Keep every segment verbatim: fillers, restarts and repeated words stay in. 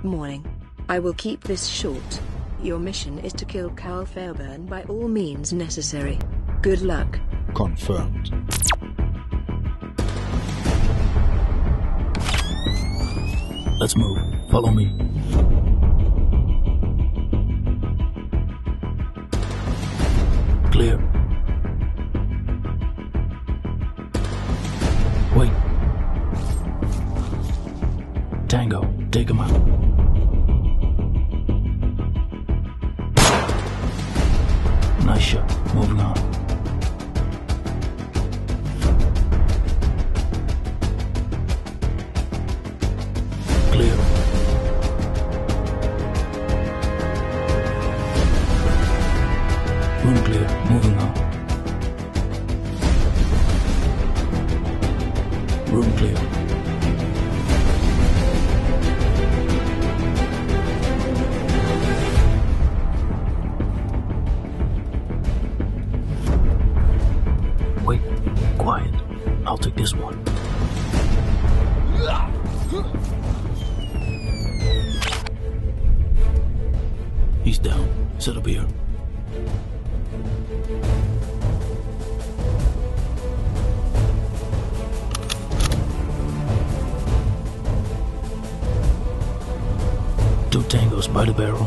Good morning. I will keep this short. Your mission is to kill Carl Fairburn by all means necessary. Good luck. Confirmed. Let's move. Follow me. Clear. Wait. Tango, take him out. Nice shot. Moving on. Clear. Room clear. Moving on. Room clear. Wait, quiet. I'll take this one. He's down. Set up here. Two tangos by the barrel.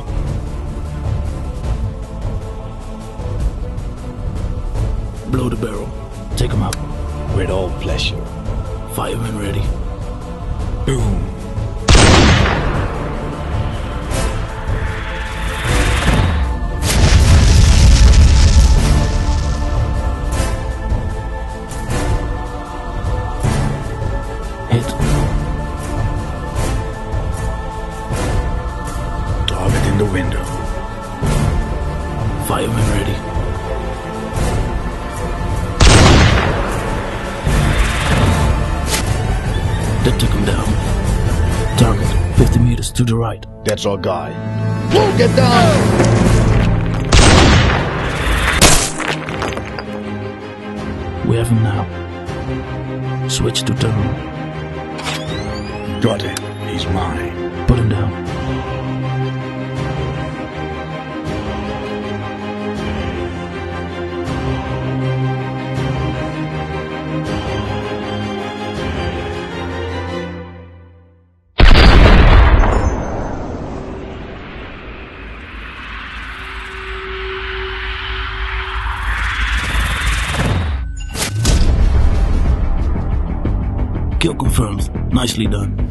Blow the barrel. Take him out. With all pleasure. Fireman ready. Boom. Hit. Target in the window. Fireman ready. That took him down. Target fifty meters to the right. That's our guy. Whoa, get down! We have him now. Switch to turn. Got it. He's mine. Put him down. Kill confirmed. Nicely done.